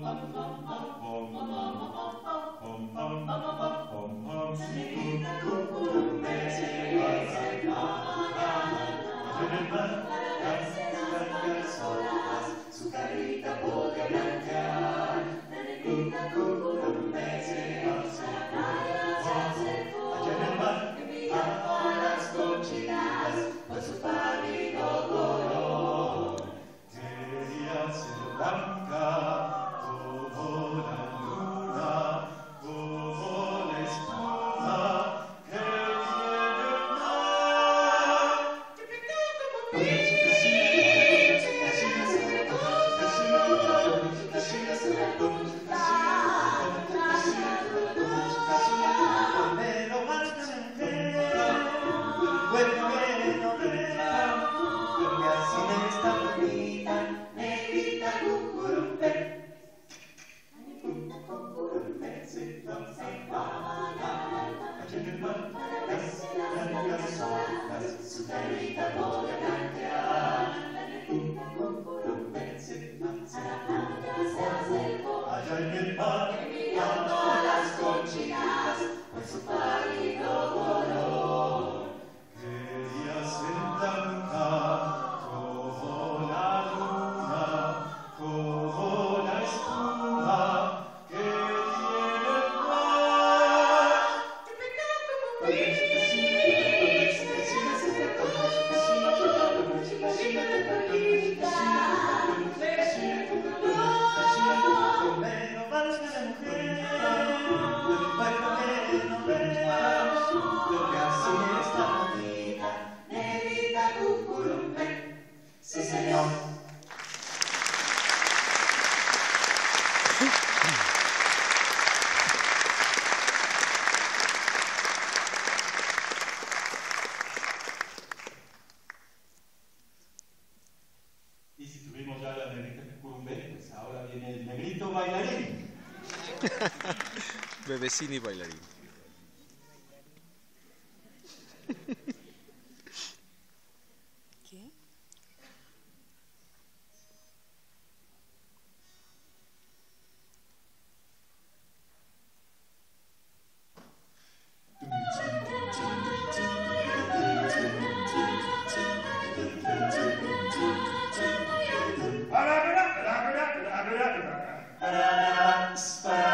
Su carita podrá blanquear, la negrita cucurumbe se va a la playa, se acercó allá en el mar, enviando a las conchitas por su pálido color. Quería ser blanca como la luna, como la espuma que tiene el mar. Pero más que mujer, bueno, porque así me está bonita, negrita cucurumbe. Negrita cucurumbe se va allá en el mar, las olas, su carita podrá blanquear. La negrita cucurumbe se va a la playa, se acercó Allá en el mar, enviando a las conchitas por su pálido color. quería ser blanca como la luna, como la espuma que tiene el mar. Pero valga la mujer, del cuerpo que no vea, porque así está bonita, negrita cucurumbe. Sí, señor. Y si tuvimos ya la negrita cucurumbe, pues ahora viene el negrito bailarín. Bebecini bailarín. ¿Qué? Para